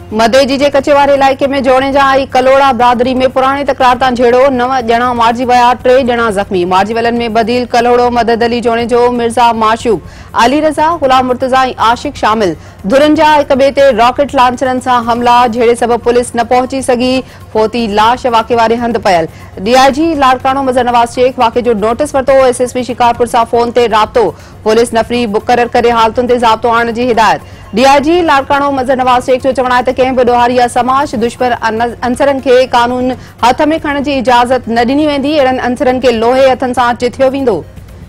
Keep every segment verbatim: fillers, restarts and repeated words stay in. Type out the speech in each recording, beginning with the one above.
मदेजी जे कचेवारे इलाइक़े में जोड़े जा आई कलोड़ा बिरादरी में पुराने तकरार तां झेड़ो नव ॼणा मारिजी विया, टे ॼणा ज़ख़्मी। मारिजी वलनि में बदील कलोड़ो, मदद अली जोड़े जो, मिर्ज़ा माशूक, अली रज़ा, गुलाम मुर्तज़ा ऐं आशिक शामिल। धुरनि जा हिक ॿिए ते रॉकेट लॉन्चरनि सां हमला, झेड़े सबबि पुलिस न पहुची सघी। फोती लाश वाक़े वारे हंधि पयल। डीआईजी लाड़काणो मज़र नवाज़ शेख वाक़े जो नोटिस वरितो। एसएसपी शिकारपुर सां फोन ते राब्तो। पुलिस नफ़री मुक़रर करे हालतुनि ते ज़ाब्तो आणण जी हिदायत। डीआईजी लाड़काणो मज़र नवाज़ शेख जो चवणु आहे त कंहिं बि ॾोहारी या समाज दुश्मन अंसरनि खे कानून हथ में खणण जी इजाज़त न ॾिनी वेंदी। अहिड़नि अंसरनि खे लोहे हथनि सां चिथियो वेंदो।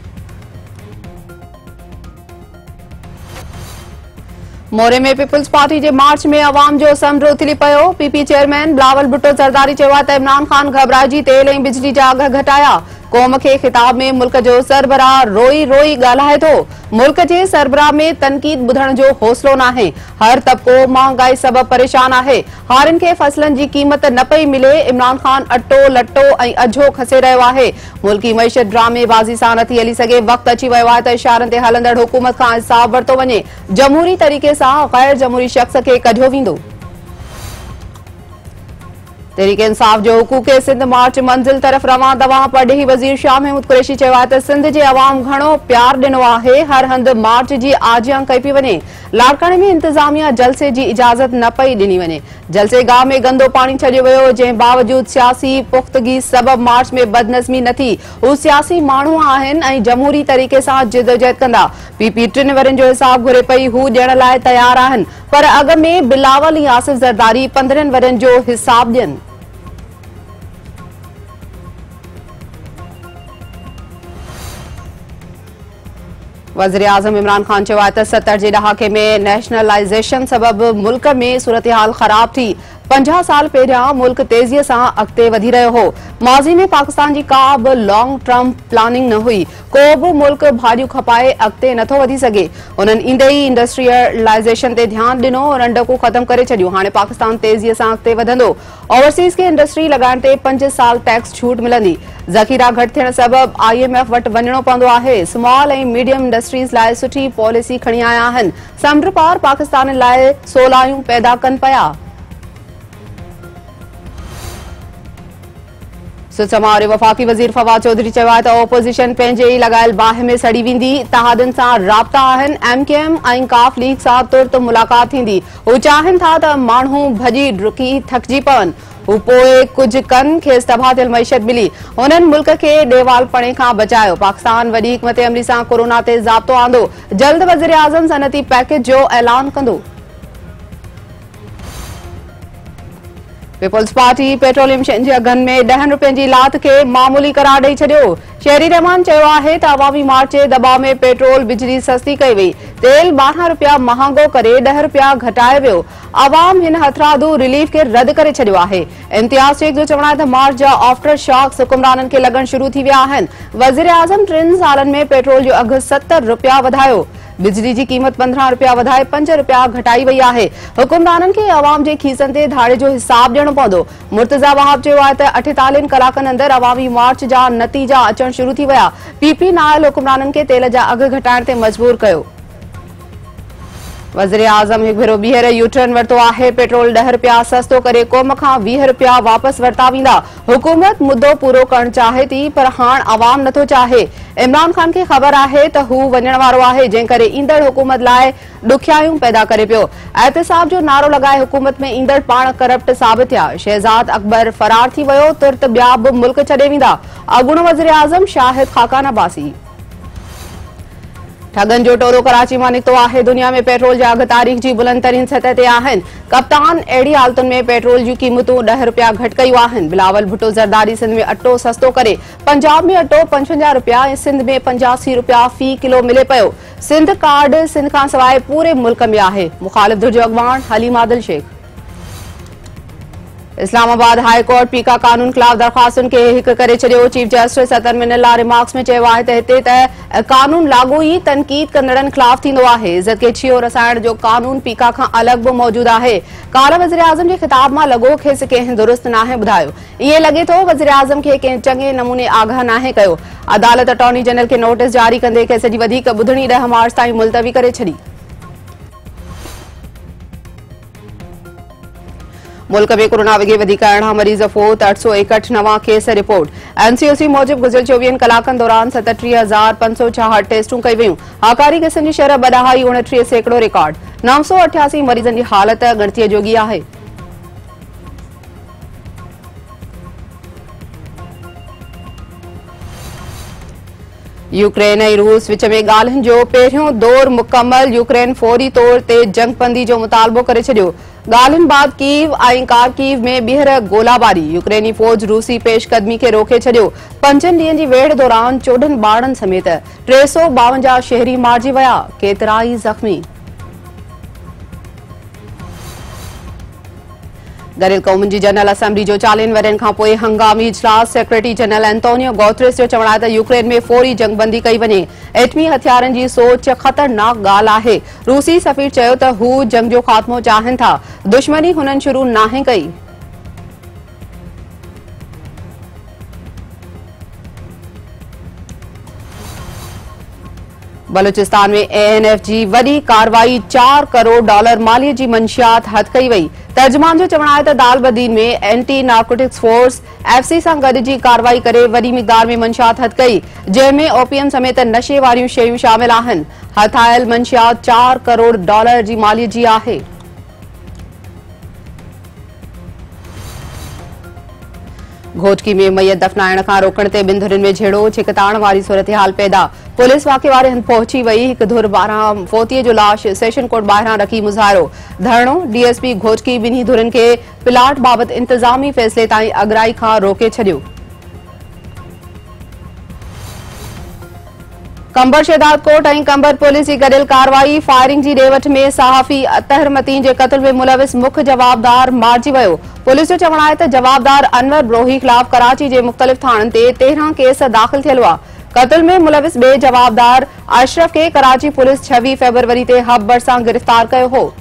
मोरे में पीपल्स पार्टी जे मार्च में अवाम जो समुंड उथली पियो। पीपी चेयरमैन बिलावल भुट्टो ज़रदारी चयो आहे त इमरान ख़ान घबराइजी तेल ऐं बिजली जा अघ घटाया। क़ौम खे ख़िताब में मुल्क जो सरबराह रोई रोई ॻाल्हाए थो। मुल्क जे सरबराह में तनक़ीद ॿुधण जो हौसलो नाहे। हर तबिको महांगाई सबबि परेशान आहे। हारियुनि खे फसलनि जी क़ीमत न पई मिले। इमरान ख़ान अटो लटो ऐं अझो खसे रहियो आहे। मुल्की मईशत ड्रामेबाज़ी सां नथी हली सघे। वक़्तु अची वियो आहे त इशारनि ते हलंदड़ हुकूमत खां इंसाफ़ वरितो वञे। जमहूरी तरीक़े सां गैर जमहूरी शख़्स खे कढियो वेंदो। तहरीक इंसाफ जो हुकूक सिंध मार्च मंज़िल तरफ़ रवां दवा पढ़ी वज़ीर शाह महमूद कुरैशी चयो आहे त सिंध जे अवाम घणो प्यार ॾिनो आहे। हर हंधि मार्च जी आजियां कई पई वञे। लाड़काणे में इंतज़ामिया जलसे जी इजाज़त न पई ॾिनी वञे। जलसे गाह में गंदो पाणी छॾियो वियो, जंहिं बावजूद सियासी पुख़्तगी सबबि मार्च में बदनज़मी न थी। हू सियासी माण्हू आहिनि ऐं जमहूरी तरीक़े सां जिदोजहद कंदा। पीपी टिन वरनि जो हिसाब घुरे पई, हू ॾियण लाइ तयार आहिनि, पर अॻ में बिलावल ऐं आसिफ ज़रदारी पंद्रहनि वरनि जो हिसाब ॾियनि। वज़ीर आज़म इमरान ख़ान चयो आहे त सतरि जे ॾहाके में नेशनलाइज़ेशन सबबि मुल्क में सूरतहाल ख़राब थी। पंजाह साल पहिरियां मुल्क तेज़ीअ सां अॻिते वधी रहियो हो। माज़ी में पाकिस्तान जी का बि लॉन्ग टर्म प्लानिंग न हुई। को बि मुल्क भाॼियूं खपाए अॻिते नथो वधी सघे। उन्हनि ईंदे ई इंडस्ट्रियलाइज़ेशन ते ध्यानु ॾिनो, रंडकूं ख़तमु करे छॾियूं। हाणे पाकिस्तान तेज़ीअ सां अॻिते वधंदो। ओवरसीज़ खे इंडस्ट्री लॻाइण ते पंज साल टैक्स छूट मिलंदी। ज़ख़ीरा घटि थियण सबबि आईएमएफ वटि वञणो पवंदो आहे। स्मॉल ऐं मीडियम इंडस्ट्रीज़ लाइ सुठी पॉलिसी खणी आया आहिनि। समुंड पार पाकिस्तान लाइ सोलायूं पैदा कनि पिया। सुचमा और वफ़ाक़ी वज़ीर फवाद चौधरी चयो आहे त ओपोज़िशन पंहिंजे ई लॻायल बाहि में सड़ी वेंदी। तहादनि सां राब्ता आहिनि। एमकेएम ऐं काफ लीग सां तुर्त मुलाक़ात थींदी। हू चाहिनि था त माण्हू भॼी डुकी थकिजी पवनि। हू पोइ कुझु कनि, खेसि तबाह थियल मईशत मिली। हुननि मुल्क खे ॾेवालपणे खां बचायो। पाकिस्तान वॾी हिकमत अमली सां कोरोना ते ज़ाब्तो आंदो। जल्द वज़ीर आज़म सनअती पैकेज जो ऐलान कंदो। पीपल्स पार्टी पेट्रोलियम शयुनि जे अघनि में ॾहनि रुपयनि जी लात खे मामूली करार ॾेई छॾियो। शहरी रहमान चयो आहे त अवामी मार्च जे दॿाउ में पेट्रोल बिजली सस्ती कई वई। तेल ॿारहं रुपया महांगो करे ॾह रुपया घटाए वियो। अवाम हिन हथरादू रिलीफ खे रद्द करे छॾियो आहे। इम्तियाज़ शेख जो चवणु आहे त मार्च जा आफ्टर शॉक्स हुकुमराननि खे लॻण शुरू थी विया आहिनि। वज़ीर आज़म टिनि सालनि में पेट्रोल जो अघु सतरि रुपया वधायो। बिजली जी क़ीमत पंद्रहं रुपया वधाए पंज रुपया घटाई वई आहे। हुकुमराननि खे अवाम जे खीसनि ते धाड़े जो हिसाब ॾियणो पवंदो। मुर्तज़ा वहाब चयो आहे त अठेतालीह कलाकनि अंदरि अवामी मार्च जा नतीजा अचण शुरू थी विया। पीपी नायल हुकुमराननि खे तेल जा अघ घटाइण ते मजबूर कयो। वज़ीर आज़म हिकु भेरो ॿीहर यूटर्न वरितो आहे। पेट्रोल ॾह रुपया सस्तो करे क़ौम खां वीह रुपया वापसि वरिता वेंदा। हुकूमत मुद्दो पूरो करणु चाहे थी, पर हाणे अवाम नथो चाहे। इमरान ख़ान खे ख़बर आहे त हू वञण वारो आहे, जंहिं करे ईंदड़ हुकूमत लाइ ॾुखियायूं पैदा करे पियो। एहतिसाब जो नारो लॻाए हुकूमत में ईंदड़ पाण करप्ट साबित थिया। शहज़ाद अकबर फरार थी वियो, तुर्त ॿिया बि मुल्क छॾे वेंदा। अॻूणो वज़ीर आज़म शाहिद खाकान अब्बासी। ठगनि जो टोरो कराची मां निकितो आहे। दुनिया में पेट्रोल जा अघ तारीख़ जी बुलंद तरीन सतह ते आहिनि। कप्तान अहिड़ी हालतुनि में पेट्रोल जूं क़ीमतूं ॾह रुपया घटि कयूं आहिनि। बिलावल भुट्टो ज़रदारी सिंध में अटो सस्तो करे। पंजाब में अटो पंजवंजाह रुपया ऐं सिंध में पंजासी रुपया फी किलो मिले पियो। सिंध कार्ड सिंध खां सवाइ पूरे मुल्क में आहे। मुखालिफ़ धुर जो अॻवान हलीम आदिल शेख। इस्लामाबाद हाई कोर्ट पीका कानून ख़िलाफ़ दरख़्वास्तुनि खे हिकु करे छॾियो। Chief justice Athar Minallah remarks में चयो आहे त हिते त कानून लागू ई तनक़ीद कंदड़नि ख़िलाफ़ थींदो आहे। इज़त खे छियो रसाइण जो कानून पीका खां अलॻि बि मौजूदु आहे। काल्ह वज़ीर आज़म जे ख़िताब मां लॻो खेसि कंहिं दुरुस्त नाहे ॿुधायो। ईअं लॻे थो वज़ीर आज़म खे कंहिं चङे नमूने आगाह नाहे कयो। अदालत अटॉर्नी जनरल खे नोटिस जारी कंदे खेसि जी वधीक ॿुधणी ॾह मार्च ताईं मुलतवी करे छॾी। मुल्क में कोरोना वगे वधीक अरिड़हं मरीज़ फोत, अठ सौ एकहठि नवां केस रिपोर्ट। एनसीओसी मूजिब गुज़िरियल चोवीह कलाकनि दौरान सतटीह हज़ार पंज सौ छाहठि टेस्टूं कई वयूं। आकारी क़िस्म जी शरह ॿ ॾहाई उणटीह सैकड़ो रिकॉर्ड। नव सौ अठासी मरीज़नि जी हालत ॻणतीअ जोगी आहे। यूक्रेन ऐं रूस विच में ॻाल्हियुनि जो पहिरियों दौर मुकमल। यूक्रेन फौरी तौर ते जंगबंदी जो मुतालबो करे छॾियो। ॻाल्हियुनि बाद कीव ऐं कारकीव में ॿीहर गोलाबारी। यूक्रेनी फौज रूसी पेशकदमी खे रोके छॾियो। पंजनि ॾींहनि जी वेढ़ दौरान चोॾहनि ॿारनि समेत टे सौ ॿावंजाह शहरी मारिजी विया, केतिराई ज़ख़्मी। गॾियल क़ौमुनि जी जनरल असेंबली जो चालीहनि वरियनि खां पोइ हंगामी इजलास। सेक्रेटरी जनरल एंटोनियो गुतेरेस जो चवणु आहे त यूक्रेन में फौरी जंगबंदी कई वञे। एटमी हथियारनि जी सोच ख़तरनाक ॻाल्हि आहे। रूसी सफ़ीर चयो त हू जंग जो ख़ात्मो चाहिनि था, दुश्मनी हुननि शुरू नाहे कई। बलूचिस्तान में ए एन एफ जी वॾी कार्रवाई, चार करोड़ डॉलर मालीअ जी मंशियात हथ कई वई। तर्जुमान जो चवणु आहे त दालबदीन में anti narcotics force F C सां गॾिजी कार्रवाई करे वॾी मिक़दार में मंशियात हथ कई, जंहिं में ओपीएम समेत नशे वारियूं शयूं शामिल आहिनि। हथ आयल मंशियात चार करोड़ डॉलर जी मालीअ जी आहे। घोटकी में मैयत दफनाइण खां रोकण ते ॿिनि धुरनि में झेड़ो, छिकताण वारी सूरत-हाल पैदा। पुलिस वाक़े वारे हंधि पहुची वई। हिकु धुर ॿारहं फोतीअ जो लाश सेशन कोर्ट ॿाहिरां रखी मुज़ाहिरो। धरणो डीएसपी घोटकी ॿिन्ही धुरनि खे प्लाट बाबति इंतज़ामी फ़ैसिले ताईं अगराई खां रोके छॾियो। कंबर शहदाद कोर्ट ऐं कंबर पुलिस जी गॾियल कार्रवाई। फायरिंग जी ॾे वठ में सहाफ़ी अतहर मतीन जे क़त्ल में मुलविस मुख्य जवाबदार मारिजी वियो। पुलिस जो चवणु आहे त जवाबदार अनवर ब्रोही ख़िलाफ़ कराची जे मुख़्तलिफ़ थाणनि ते तेरहं केस दाख़िल थियल हुआ। क़त्ल में मुलविस ॿिए जवाबदार अशरफ खे कराची पुलिस छवीह फरवरी ते हब भरसां गिरफ़्तार कयो हो।